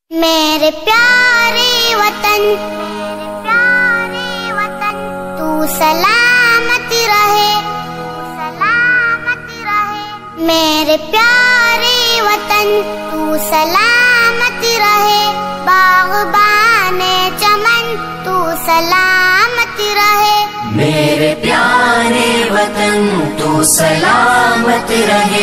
میرے پیارے وطن تو سلامت رہے، میرے پیارے وطن تو سلامت رہے، باغبان چمن تو سلامت رہے، میرے پیارے وطن تو سلامت رہے،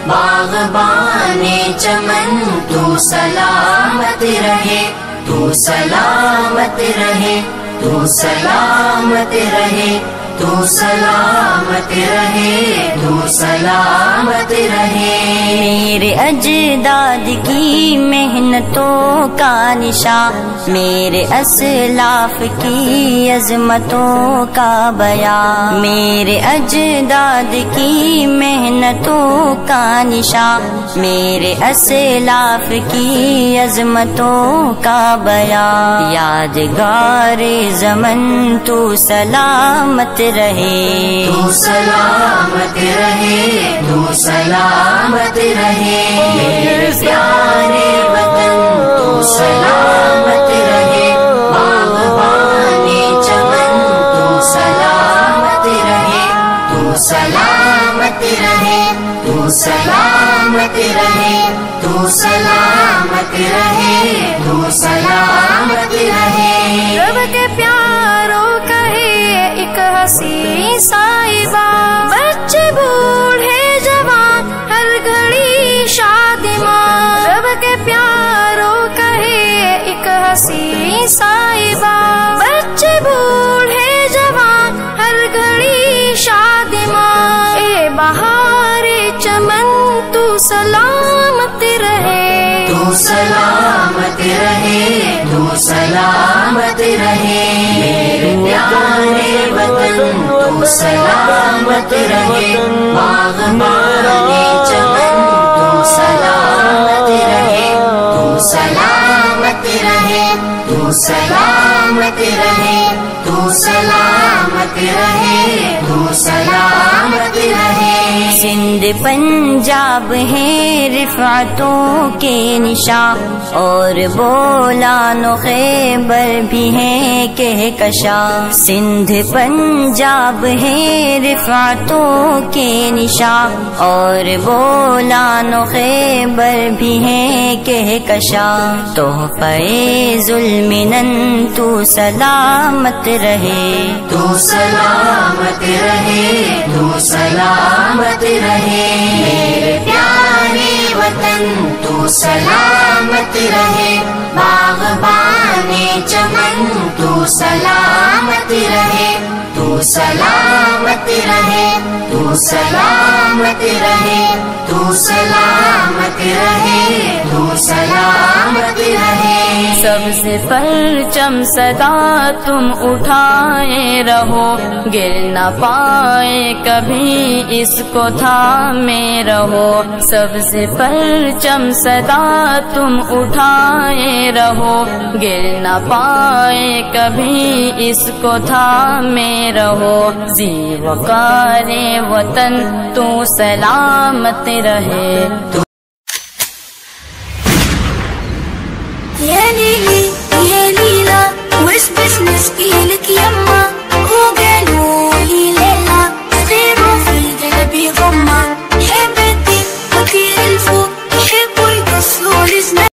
باغبان چمن تو سلامت رہے، تو سلامت رہے، تو سلامت رہے، تو سلامت رہے، تو سلامت رہے۔ میرے اجداد کی محنتوں کا نشان، میرے اسلاف کی عظمتوں کا بیان، میرے اجداد کی محنتوں کا نشان، میرے اسلاف کی عظمتوں کا بیان، یادگار زمن تو سلامت رہے، تو سلامت رہے، تو سلامت رہے، میرے پیارے وطن تو سلامت رہے، باغبان چمن تو سلامت رہے، تو سلامت رہے، تو سلامت رہے، تو سلامت رہے، تو سلامت رہے۔ رب کے پیاروں کا ایک حسین صاحبہ، بچے بوڑھے جوان ہر گھڑی شادمان، رب کے پیاروں کا ایک حسین صاحبہ، بچے بوڑھے جوان ہر گھڑی شادمان، اے بہار چمن تو سلامت رہے، تو سلامت رہے، تو سلامت رہے، میرے پیارے وطن تو سلامت رہے، باغبان چمن تو سلامت رہے، تو سلامت رہے، تو سلامت رہے، تو سلامت رہے، تو سلامت رہے۔ سندھ پنجاب ہے رفعتوں کے نشان، اور بولان و خیبر بھی ہے کہکشاں، سندھ پنجاب ہے رفعتوں کے نشان، اور بولان و خیبر بھی ہے کہکشاں، تحفہ ذوالمنن تو سلامت رہے، تو سلامت رہے، تو سلامت رہے، میرے پیارے وطن تو سلامت رہے، باغبان چمن تو سلامت رہے، تو سلامت رہے، تو سلامت رہے، تو سلامت رہے، تو سلامت رہے۔ سب سے پرچم صدا تم اٹھائے رہو، گر نہ پائے کبھی اس کو تھامے رہو، سب سے پرچم صدا تم اٹھائے رہو، گر نہ پائے کبھی اس کو تھامے رہو، زی وقار وطن تو سلامت رہے۔